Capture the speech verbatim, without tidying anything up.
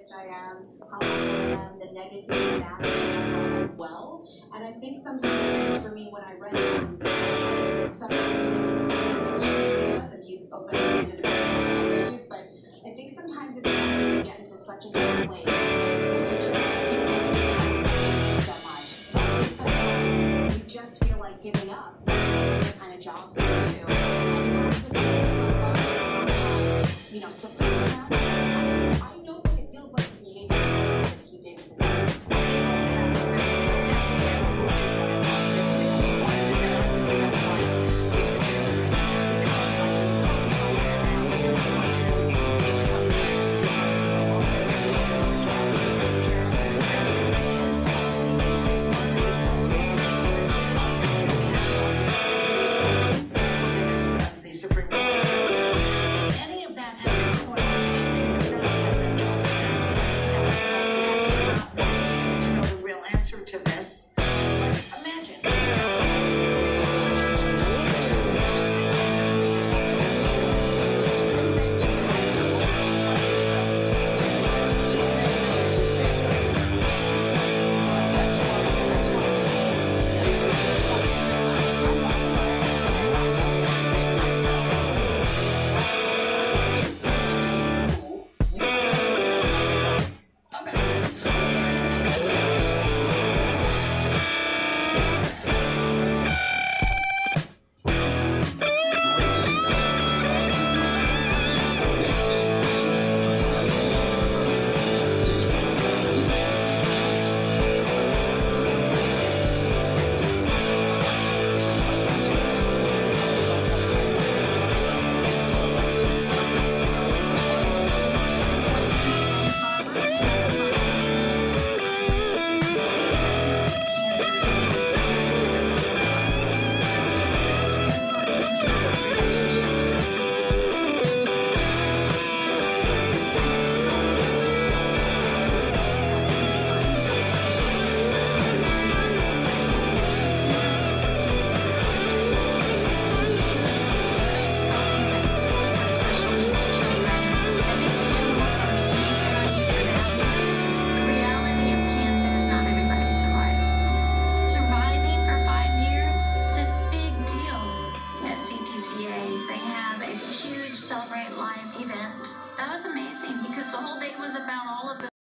I am, how lucky I am, the negative and bad as well. And I think sometimes, at least for me, when I read um, some of the different issues he does, and he's open-minded about mental health issues, but I think sometimes it's when you get into such a dark place